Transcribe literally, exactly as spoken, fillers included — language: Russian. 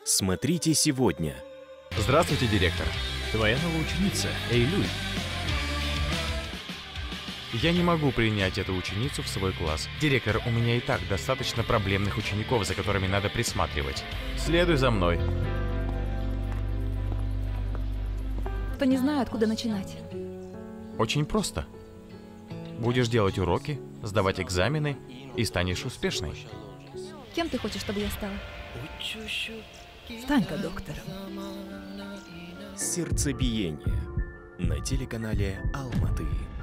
Смотрите сегодня. Здравствуйте, директор. Твоя новая ученица, Эйлюль. Я не могу принять эту ученицу в свой класс. Директор, у меня и так достаточно проблемных учеников, за которыми надо присматривать. Следуй за мной. То не знаю, откуда начинать. Очень просто. Будешь делать уроки, сдавать экзамены и станешь успешной. Кем ты хочешь, чтобы я стала? Стань-ка доктором. Сердцебиение на телеканале Алматы.